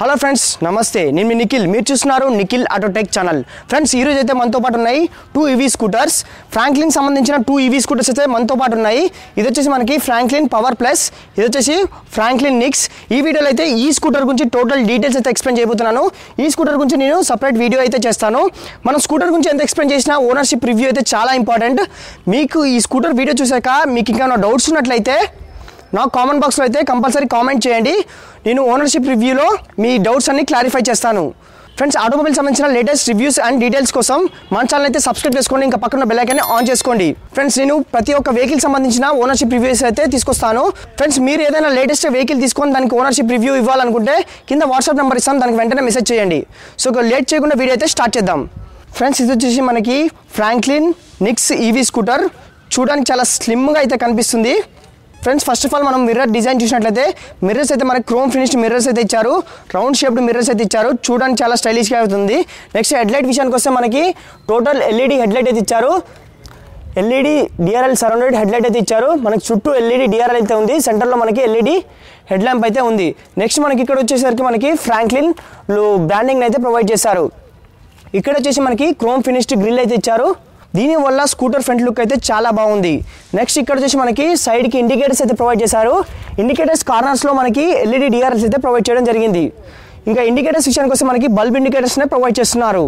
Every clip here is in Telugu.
హలో ఫ్రెండ్స్ నమస్తే నేను మీ నిఖిల్ మీరు చూస్తున్నారు నిఖిల్ ఆటోటెక్ ఛానల్ ఫ్రెండ్స్ ఈ రోజు అయితే మనతో పాటు ఉన్నాయి 2 EV స్కూటర్స్ ఫ్రాంక్లిన్ సంబంధించిన 2 EV స్కూటర్స్ అయితే మనతో పాటు ఉన్నాయి ఇది వచ్చేసి మనకి ఫ్రాంక్లిన్ పవర్ ప్లస్ ఇది వచ్చేసి ఫ్రాంక్లిన్ నిక్స్ ఈ వీడియోలో అయితే ఈ స్కూటర్ గురించి టోటల్ డీటెయిల్స్ అయితే ఎక్స్ప్లెయిన్ చేయబోతున్నాను ఈ స్కూటర్ గురించి నేను సెపరేట్ వీడియో అయితే చేస్తాను మనం స్కూటర్ గురించి ఎంత ఎక్స్ప్లెయిన్ చేసినా ఓనర్షిప్ రివ్యూ అయితే చాలా ఇంపార్టెంట్ మీకు ఈ స్కూటర్ వీడియో చూసాక మీకు ఇంకా డౌట్స్ ఉన్నట్లయితే నా కామెంట్ బాక్స్లో అయితే కంపల్సరీ కామెంట్ చేయండి నేను ఓనర్షిప్ రివ్యూలో మీ డౌట్స్ అన్ని క్లారిఫై చేస్తాను ఫ్రెండ్స్ ఆటోమొబైల్ సంబంధించిన లేటెస్ట్ రివ్యూస్ అండ్ డీటెయిల్స్ కోసం మన ఛానల్ అయితే సబ్స్క్రైబ్ చేసుకోండి ఇంకా పక్కన బెల్ ఐకాన్ని ఆన్ చేసుకోండి ఫ్రెండ్స్ నేను ప్రతి ఒక్క వెహికల్ సంబంధించిన ఓనర్షిప్ రివ్యూస్ అయితే తీసుకొస్తాను ఫ్రెండ్స్ మీరు ఏదైనా లేటెస్ట్ వెహికల్ తీసుకొని దానికి ఓనర్షిప్ రివ్యూ ఇవ్వాలనుకుంటే కింద వాట్సాప్ నెంబర్ ఇస్తాను దానికి వెంటనే మెసేజ్ చేయండి సో లేట్ చేయకుండా వీడియో అయితే స్టార్ట్ చేద్దాం ఫ్రెండ్స్ ఇది వచ్చేసి మనకి ఫ్రాంక్లిన్ నిక్స్ ఈవీ స్కూటర్ చూడడానికి చాలా స్లిమ్గా అయితే కనిపిస్తుంది ఫ్రెండ్స్ ఫస్ట్ ఆఫ్ ఆల్ మనం మిర్రర్ డిజైన్ చూసినట్లయితే మిర్రర్స్ అయితే మనకి క్రోమ్ ఫినిష్డ్ మిర్రర్స్ అయితే ఇచ్చారు రౌండ్ షేప్డ్ మిర్రర్స్ అయితే ఇచ్చారు చూడడానికి చాలా స్టైలిష్గా అవుతుంది నెక్స్ట్ హెడ్లైట్ విషయానికి వస్తే మనకి టోటల్ ఎల్ఈడి హెడ్లైట్ అయితే ఇచ్చారు ఎల్ఈడి డిఆర్ఎల్ సరౌండెడ్ హెడ్లైట్ అయితే ఇచ్చారు మనకి చుట్టూ ఎల్ఈడి డిఆర్ఎల్ అయితే ఉంది సెంటర్లో మనకి ఎల్ఈడి హెడ్ ల్యాంప్ అయితే ఉంది నెక్స్ట్ మనకి ఇక్కడ వచ్చేసరికి మనకి ఫ్రాంక్లిన్ బ్రాండింగ్ అయితే ప్రొవైడ్ చేశారు ఇక్కడ వచ్చేసి మనకి క్రోమ్ ఫినిష్డ్ గ్రిల్ అయితే ఇచ్చారు దీనివల్ల స్కూటర్ ఫ్రంట్ లుక్ అయితే చాలా బాగుంది నెక్స్ట్ ఇక్కడ వచ్చేసి మనకి సైడ్కి ఇండికేటర్స్ అయితే ప్రొవైడ్ చేశారు ఇండికేటర్స్ కార్నర్స్లో మనకి ఎల్ఈడి డిఆర్ఎల్స్ అయితే ప్రొవైడ్ చేయడం జరిగింది ఇంకా ఇండికేటర్స్ విషయానికి వస్తే మనకి బల్బ్ ఇండికేటర్స్నే ప్రొవైడ్ చేస్తున్నారు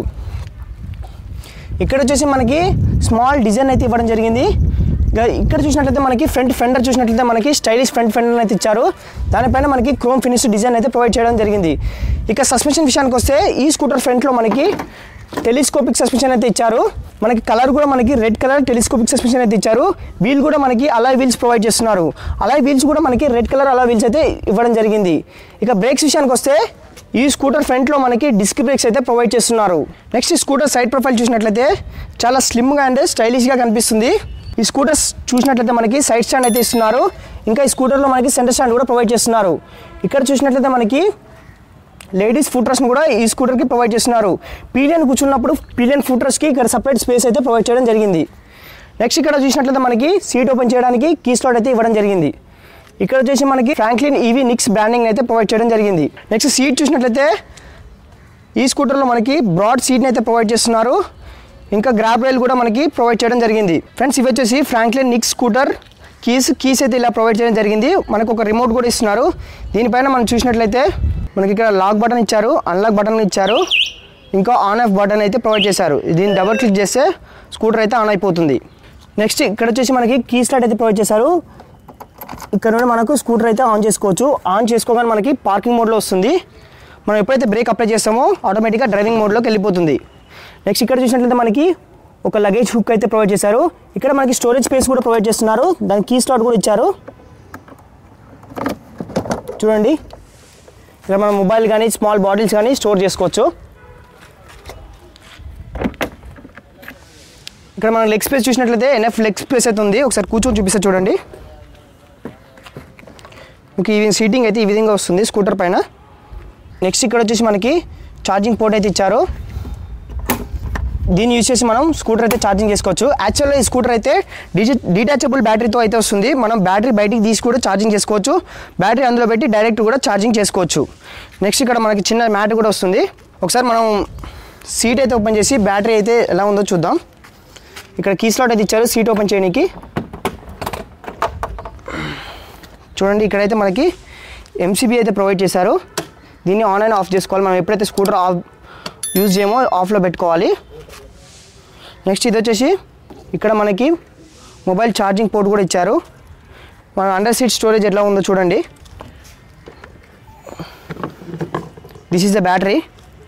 ఇక్కడ వచ్చేసి మనకి స్మాల్ డిజైన్ అయితే ఇవ్వడం జరిగింది ఇక్కడ చూసినట్లయితే మనకి ఫ్రంట్ ఫెండర్ చూసినట్లయితే మనకి స్టైలిష్ ఫ్రంట్ ఫెండర్ అయితే ఇచ్చారు దానిపైన మనకి క్రోమ్ ఫినిష్ డిజైన్ అయితే ప్రొవైడ్ చేయడం జరిగింది ఇక సస్పెన్షన్ విషయానికి వస్తే ఈ స్కూటర్ ఫ్రంట్లో మనకి టెలిస్కోపిక్ సస్పెన్షన్ అయితే ఇచ్చారు మనకి కలర్ కూడా మనకి రెడ్ కలర్ టెలిస్కోపిక్ సస్పెన్షన్ అయితే ఇచ్చారు వీల్ కూడా మనకి అలాయ్ వీల్స్ ప్రొవైడ్ చేస్తున్నారు అలాయ్ వీల్స్ కూడా మనకి రెడ్ కలర్ అలాయ్ వీల్స్ అయితే ఇవ్వడం జరిగింది ఇక బ్రేక్స్ విషయానికి వస్తే ఈ స్కూటర్ ఫ్రంట్లో మనకి డిస్క్ బ్రేక్స్ అయితే ప్రొవైడ్ చేస్తున్నారు నెక్స్ట్ ఈ స్కూటర్ సైడ్ ప్రొఫైల్ చూసినట్లయితే చాలా స్లిమ్గా అండ్ స్టైలిష్గా కనిపిస్తుంది ఈ స్కూటర్స్ చూసినట్లయితే మనకి సైడ్ స్టాండ్ అయితే ఇస్తున్నారు ఇంకా ఈ స్కూటర్లో మనకి సెంటర్ స్టాండ్ కూడా ప్రొవైడ్ చేస్తున్నారు ఇక్కడ చూసినట్లయితే మనకి లేడీస్ ఫుట్ రెస్ట్ని కూడా ఈ స్కూటర్కి ప్రొవైడ్ చేస్తున్నారు పీలియన్ కూర్చున్నప్పుడు పీలియన్ ఫుట్ రెస్ట్కి ఇక్కడ సపరేట్ స్పేస్ అయితే ప్రొవైడ్ చేయడం జరిగింది నెక్స్ట్ ఇక్కడ చూసినట్లయితే మనకి సీట్ ఓపెన్ చేయడానికి కీ స్లాట్ అయితే ఇవ్వడం జరిగింది ఇక్కడ వచ్చేసి మనకి ఫ్రాంక్లిన్ ఈవీ నిక్స్ బ్రాండింగ్ అయితే ప్రొవైడ్ చేయడం జరిగింది నెక్స్ట్ సీట్ చూసినట్లయితే ఈ స్కూటర్లో మనకి బ్రాడ్ సీట్ని అయితే ప్రొవైడ్ చేస్తున్నారు ఇంకా గ్రాబ్ రైల్ కూడా మనకి ప్రొవైడ్ చేయడం జరిగింది ఫ్రెండ్స్ ఇవి వచ్చేసి ఫ్రాంక్లిన్ నిక్స్ స్కూటర్ కీస్ అయితే ఇలా ప్రొవైడ్ చేయడం జరిగింది మనకు ఒక రిమోట్ కూడా ఇస్తున్నారు దీనిపైన మనం చూసినట్లయితే మనకి ఇక్కడ లాక్ బటన్ ఇచ్చారు అన్లాక్ బటన్ ఇచ్చారు ఇంకా ఆన్ ఆఫ్ బటన్ అయితే ప్రొవైడ్ చేశారు దీన్ని డబుల్ క్లిక్ చేస్తే స్కూటర్ అయితే ఆన్ అయిపోతుంది నెక్స్ట్ ఇక్కడ వచ్చేసి మనకి కీ స్టార్ట్ అయితే ప్రొవైడ్ చేశారు ఇక్కడ నుండి మనకు స్కూటర్ అయితే ఆన్ చేసుకోవచ్చు ఆన్ చేసుకోగానే మనకి పార్కింగ్ మోడ్లో వస్తుంది మనం ఎప్పుడైతే బ్రేక్ అప్లై చేస్తామో ఆటోమేటిక్గా డ్రైవింగ్ మోడ్లోకి వెళ్ళిపోతుంది నెక్స్ట్ ఇక్కడ చూసినట్లయితే మనకి ఒక లగేజ్ హుక్ అయితే ప్రొవైడ్ చేశారు ఇక్కడ మనకి స్టోరేజ్ స్పేస్ కూడా ప్రొవైడ్ చేస్తున్నారు దానికి కీ స్లాట్ కూడా ఇచ్చారు చూడండి ఇక్కడ మనం మొబైల్ కానీ స్మాల్ బాటిల్స్ కానీ స్టోర్ చేసుకోవచ్చు ఇక్కడ మనం లెగ్ స్పేస్ చూసినట్లయితే ఎన్ఎఫ్ లెగ్ స్పేస్ అయితే ఉంది ఒకసారి కూర్చొని చూపిస్తే చూడండి మీకు ఈ సీటింగ్ అయితే ఈ విధంగా వస్తుంది స్కూటర్ పైన నెక్స్ట్ ఇక్కడ వచ్చేసి మనకి ఛార్జింగ్ పోర్ట్ అయితే ఇచ్చారు దీన్ని యూజ్ చేసి మనం స్కూటర్ అయితే ఛార్జింగ్ చేసుకోవచ్చు యాక్చువల్గా ఈ స్కూటర్ అయితే డిటాచబుల్ బ్యాటరీతో అయితే వస్తుంది మనం బ్యాటరీ బయటికి తీసి కూడా ఛార్జింగ్ చేసుకోవచ్చు బ్యాటరీ అందులో పెట్టి డైరెక్ట్ కూడా ఛార్జింగ్ చేసుకోవచ్చు నెక్స్ట్ ఇక్కడ మనకి చిన్న మ్యాట్ కూడా వస్తుంది ఒకసారి మనం సీట్ అయితే ఓపెన్ చేసి బ్యాటరీ అయితే ఎలా ఉందో చూద్దాం ఇక్కడ కీ స్లాట్ అయితే ఇచ్చారు సీట్ ఓపెన్ చేయడానికి చూడండి ఇక్కడైతే మనకి ఎంసీబీ అయితే ప్రొవైడ్ చేశారు దీన్ని ఆన్ అండ్ ఆఫ్ చేసుకోవాలి మనం ఎప్పుడైతే స్కూటర్ ఆఫ్ యూజ్ చేయమో ఆఫ్లో పెట్టుకోవాలి నెక్స్ట్ ఇది వచ్చేసి ఇక్కడ మనకి మొబైల్ ఛార్జింగ్ పోర్ట్ కూడా ఇచ్చారు మన అండర్ సీట్ స్టోరేజ్ ఎట్లా ఉందో చూడండి దిస్ ఈజ్ ద బ్యాటరీ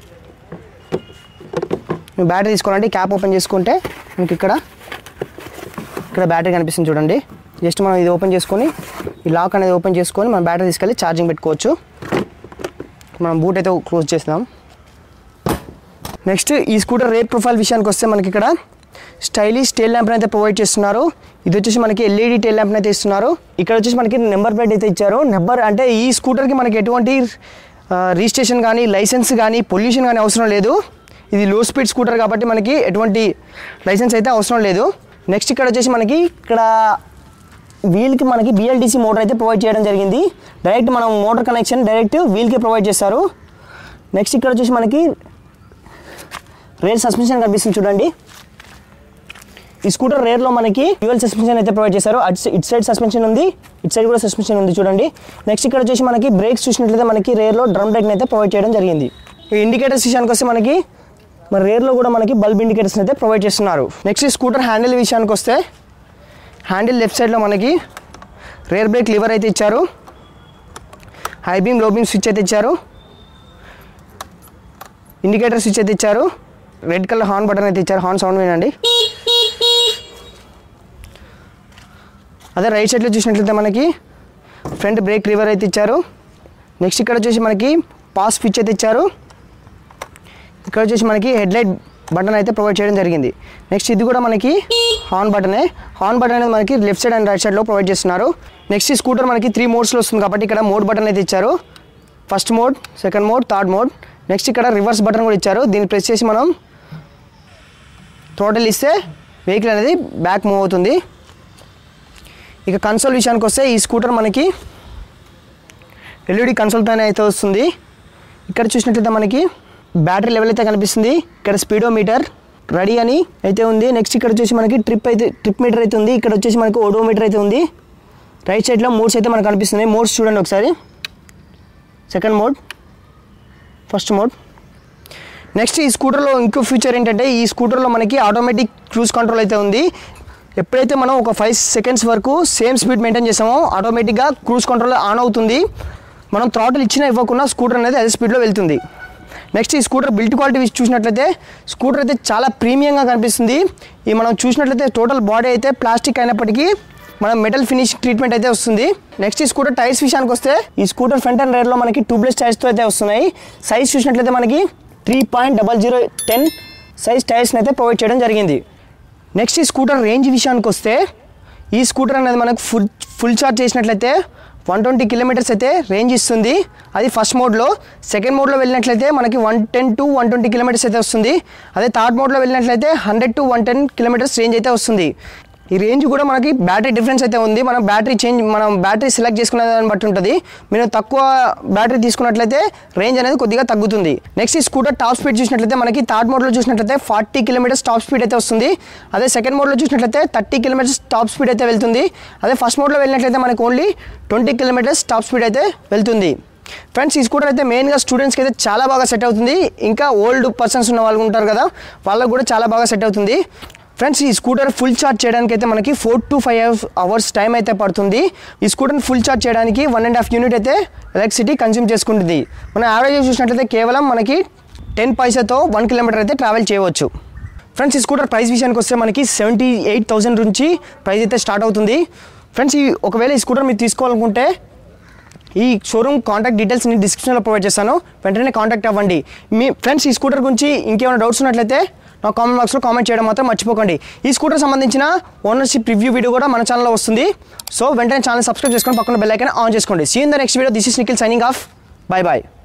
మీరు బ్యాటరీ తీసుకోవాలంటే క్యాప్ ఓపెన్ చేసుకుంటే మనకి ఇక్కడ బ్యాటరీ కనిపిస్తుంది చూడండి జస్ట్ మనం ఇది ఓపెన్ చేసుకొని ఈ లాక్ అనేది ఓపెన్ చేసుకొని మనం బ్యాటరీ తీసుకెళ్ళి ఛార్జింగ్ పెట్టుకోవచ్చు మనం బూట్ అయితే క్లోజ్ చేస్తాం నెక్స్ట్ ఈ స్కూటర్ రేట్ ప్రొఫైల్ విషయానికి వస్తే మనకి ఇక్కడ స్టైలిష్ టైల్ ల్యాంప్ని అయితే ప్రొవైడ్ చేస్తున్నారు ఇది వచ్చేసి మనకి ఎల్ఈడి టైల్ ల్యాంప్ని అయితే ఇస్తున్నారు ఇక్కడ వచ్చేసి మనకి నెంబర్ ప్లేట్ అయితే ఇచ్చారు నెంబర్ అంటే ఈ స్కూటర్కి మనకి ఎటువంటి రిజిస్ట్రేషన్ కానీ లైసెన్స్ కానీ పొల్యూషన్ కానీ అవసరం లేదు ఇది లో స్పీడ్ స్కూటర్ కాబట్టి మనకి ఎటువంటి లైసెన్స్ అయితే అవసరం లేదు నెక్స్ట్ ఇక్కడ వచ్చేసి మనకి ఇక్కడ వీల్కి మనకి BLDC మోటార్ అయితే ప్రొవైడ్ చేయడం జరిగింది డైరెక్ట్ మనం మోటార్ కనెక్షన్ డైరెక్ట్ వీల్కి ప్రొవైడ్ చేస్తారు నెక్స్ట్ ఇక్కడ వచ్చేసి మనకి రేర్ సస్పెన్షన్ కనిపిస్తుంది చూడండి. ఈ స్కూటర్ రేర్లో మనకి డ్యూయల్ సస్పెన్షన్ అయితే ప్రొవైడ్ చేశారు. ఇటు సైడ్ సస్పెన్షన్ ఉంది, ఇటు సైడ్ కూడా సస్పెన్షన్ ఉంది చూడండి. నెక్స్ట్ ఇక్కడ వచ్చేసి మనకి బ్రేక్స్ చూసినట్లయితే మనకి రేర్లో డ్రమ్ బ్రేక్ని అయితే ప్రొవైడ్ చేయడం జరిగింది. ఈ ఇండికేటర్స్ విషయానికి వస్తే మనకి మరి రేర్లో కూడా మనకి బల్బ్ ఇండికేటర్స్ అయితే ప్రొవైడ్ చేస్తున్నారు. నెక్స్ట్ ఈ స్కూటర్ హ్యాండిల్ విషయానికి వస్తే హ్యాండిల్ లెఫ్ట్ సైడ్లో మనకి రేర్ బ్రేక్ లివర్ అయితే ఇచ్చారు, high beam low beam switch అయితే ఇచ్చారు, ఇండికేటర్ స్విచ్ అయితే ఇచ్చారు, రెడ్ కలర్ హార్న్ బటన్ అయితే ఇచ్చారు. హార్న్ సౌండ్ వినండి. అదే రైట్ సైడ్లో చూసినట్లయితే మనకి ఫ్రంట్ బ్రేక్ లివర్ అయితే ఇచ్చారు. నెక్స్ట్ ఇక్కడ వచ్చేసి మనకి పాస్ స్విచ్ అయితే ఇచ్చారు. ఇక్కడ వచ్చేసి మనకి హెడ్ లైట్ బటన్ అయితే ప్రొవైడ్ చేయడం జరిగింది. నెక్స్ట్ ఇది కూడా మనకి హార్న్ బటనే. హార్న్ బటన్ అనేది మనకి లెఫ్ట్ సైడ్ అండ్ రైట్ సైడ్లో ప్రొవైడ్ చేస్తున్నారు. నెక్స్ట్ ఈ స్కూటర్ మనకి 3 మోడ్స్లో వస్తుంది కాబట్టి ఇక్కడ మోడ్ బటన్ అయితే ఇచ్చారు. First mode, second mode, third mode. Next ఇక్కడ రివర్స్ బటన్ కూడా ఇచ్చారు. దీన్ని ప్రెస్ చేసి మనం థ్రోటిల్ ఇస్తే వెహికల్ అనేది బ్యాక్ మూవ్ అవుతుంది. ఇక కన్సోల్ విషయానికి వస్తే ఈ స్కూటర్ మనకి ఎల్ఈడి కన్సోల్తో అయితే వస్తుంది. ఇక్కడ చూసినట్లయితే మనకి బ్యాటరీ లెవెల్ అయితే కనిపిస్తుంది. ఇక్కడ స్పీడోమీటర్ రెడీ అని అయితే ఉంది. నెక్స్ట్ ఇక్కడ వచ్చేసి మనకి ట్రిప్ మీటర్ అయితే ఉంది. ఇక్కడ వచ్చేసి మనకి ఓడోమీటర్ అయితే ఉంది. రైట్ సైడ్లో మోడ్స్ అయితే మనకు కనిపిస్తున్నాయి. మోడ్స్ చూడండి ఒకసారి. Second mode, first mode. Next ఈ స్కూటర్లో ఇంకో ఫీచర్ ఏంటంటే ఈ స్కూటర్లో మనకి ఆటోమేటిక్ క్రూజ్ కంట్రోల్ అయితే ఉంది. ఎప్పుడైతే మనం ఒక 5 సెకండ్స్ వరకు సేమ్ స్పీడ్ మెయింటైన్ చేసామో ఆటోమేటిక్గా క్రూజ్ కంట్రోల్ ఆన్ అవుతుంది. మనం థ్రాటిల్ ఇచ్చినా ఇవ్వకుండా స్కూటర్ అనేది అదే స్పీడ్లో వెళ్తుంది. నెక్స్ట్ ఈ స్కూటర్ బిల్డ్ క్వాలిటీ చూసినట్లయితే స్కూటర్ అయితే చాలా ప్రీమియంగా కనిపిస్తుంది. ఈ మనం చూసినట్లయితే టోటల్ బాడీ అయితే ప్లాస్టిక్ అయినప్పటికీ మనం మెటల్ ఫినిష్ ట్రీట్మెంట్ అయితే వస్తుంది. నెక్స్ట్ ఈ స్కూటర్ టైర్స్ విషయానికి వస్తే ఈ స్కూటర్ ఫ్రంట్ అండ్ రేర్లో మనకి ట్యూబ్లెస్ టైర్స్తో అయితే వస్తున్నాయి. సైజ్ చూసినట్లయితే మనకి 3.0010 సైజ్ టైర్స్ని అయితే ప్రొవైడ్ చేయడం జరిగింది. నెక్స్ట్ ఈ స్కూటర్ రేంజ్ విషయానికి వస్తే ఈ స్కూటర్ అనేది మనకు ఫుల్ ఛార్జ్ చేసినట్లయితే 120 కిలోమీటర్స్ అయితే రేంజ్ ఇస్తుంది. అది ఫస్ట్ మోడ్లో. సెకండ్ మోడ్లో వెళ్ళినట్లయితే మనకి 110 to 120 కిలోమీటర్స్ అయితే వస్తుంది. అదే థర్డ్ మోడ్లో వెళ్ళినట్లయితే 100 to 110 కిలోమీటర్స్ రేంజ్ అయితే వస్తుంది. ఈ రేంజ్ కూడా మనకి బ్యాటరీ డిఫరెన్స్ అయితే ఉంది. మనం బ్యాటరీ సెలెక్ట్ చేసుకునే దాన్ని బట్టి ఉంటుంది. మీరు తక్కువ బ్యాటరీ తీసుకున్నట్లయితే రేంజ్ అనేది కొద్దిగా తగ్గుతుంది. నెక్స్ట్ ఈ స్కూటర్ టాప్ స్పీడ్ చూసినట్లయితే మనకి థర్డ్ మోడ్లో చూసినట్లయితే 40 కిలోమీటర్స్ టాప్ స్పీడ్ అయితే వస్తుంది. అదే సెకండ్ మోడ్లో చూసినట్లయితే 30 కిలోమీటర్స్ టాప్ స్పీడ్ అయితే వెళ్తుంది. అదే ఫస్ట్ మోడ్లో వెళ్ళినట్లయితే మనకి ఓన్లీ 20 కిలోమీటర్స్ టాప్ స్పీడ్ అయితే వెళ్తుంది. ఫ్రెండ్స్ ఈ స్కూటర్ అయితే మెయిన్గా స్టూడెంట్స్కి అయితే చాలా బాగా సెట్ అవుతుంది. ఇంకా ఓల్డ్ పర్సన్స్ ఉన్న వాళ్ళు ఉంటారు కదా, వాళ్ళకు కూడా చాలా బాగా సెట్ అవుతుంది. ఫ్రెండ్స్ ఈ స్కూటర్ ఫుల్ ఛార్జ్ చేయడానికి అయితే మనకి 4 to 5 అవర్స్ టైం అయితే పడుతుంది. ఈ స్కూటర్ని ఫుల్ ఛార్జ్ చేయడానికి 1.5 యూనిట్ అయితే ఎలక్ట్రిసిటీ కన్స్యూమ్ చేసుకుంటుంది. మనం యావరేజ్ చూసినట్లయితే కేవలం మనకి 10 పైసాతో 1 కిలోమీటర్ అయితే ట్రావెల్ చేయవచ్చు. ఫ్రెండ్స్ ఈ స్కూటర్ ప్రైస్ విషయానికి వస్తే మనకి 78,000 నుంచి ప్రైస్ అయితే స్టార్ట్ అవుతుంది. ఫ్రెండ్స్ ఒకవేళ ఈ స్కూటర్ మీరు తీసుకోవాలనుకుంటే ఈ షోరూమ్ కాంటాక్ట్ డీటెయిల్స్ నేను డిస్క్రిప్షన్లో ప్రొవైడ్ చేస్తాను. వెంటనే కాంటాక్ట్ అవ్వండి. మీ ఫ్రెండ్స్ ఈ స్కూటర్ గురించి ఇంకేమైనా డౌట్స్ ఉన్నట్లయితే నా కామెంట్ బాక్స్లో కామెంట్ చేయడం మాత్రం మర్చిపోకండి. ఈ స్కూటర్ సంబంధించిన ఓనర్షిప్ రివ్యూ వీడియో కూడా మన ఛానల్లో వస్తుంది. సో వెంటనే ఛానల్ సబ్స్క్రైబ్ చేసుకొని పక్కన బెల్ ఐకాన్ ఆన్ చేసుకోండి. See in the next video. This is Nikhil signing off. Bye bye.